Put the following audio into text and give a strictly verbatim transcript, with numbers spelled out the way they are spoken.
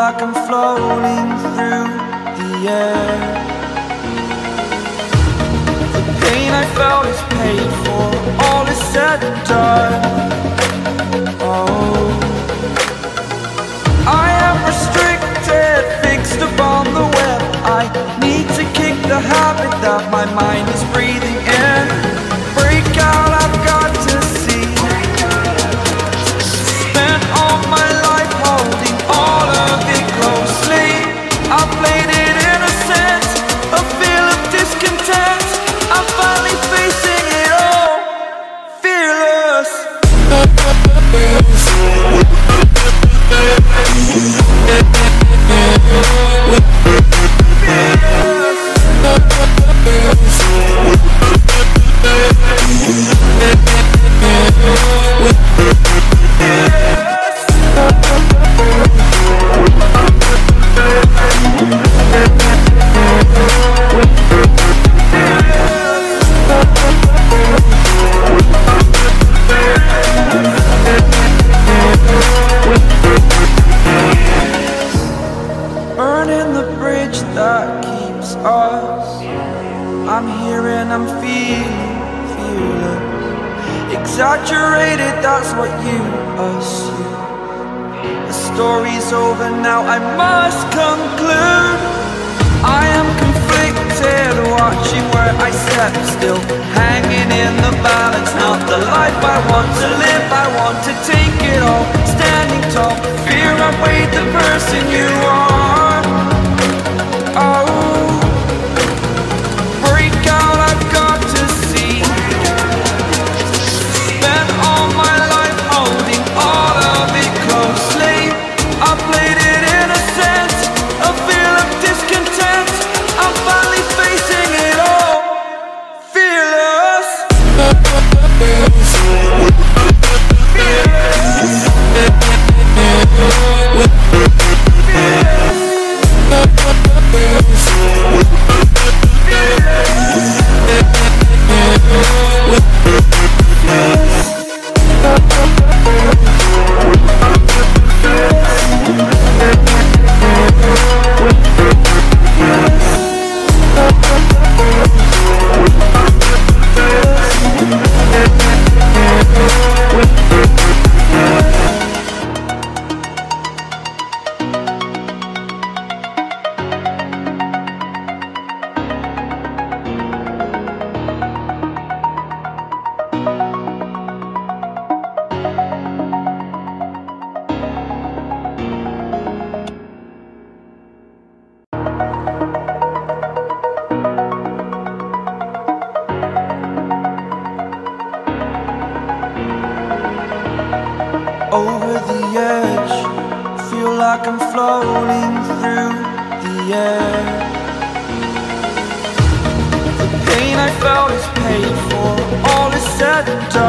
like I'm floating through the air. The pain I felt is paid for, all is said and done. Oh, I am restricted, fixed upon the web. I need to kick the habit that my mind is breathing in. Break out, I've got to see. Spent all my life holding all of it closely. I played it innocent, a feel of discontent. I'm finally facing it all, fearless. Burning the bridge that keeps us. I'm here and I'm feeling fearless. Exaggerated, that's what you assume. The story's over now, I must conclude. I am conflicted, watching where I step still, hanging in the balance. Not the life I want to live, I want to take it all. Standing tall, fear outweighed the person you are. Oh, break out, I've got to see. Spent all my life holding all of it closely. I played it innocent, a feel of discontent. I'm finally facing it all, fearless. Over the edge, feel like I'm floating through the air. The pain I felt is paid for, all is said and done.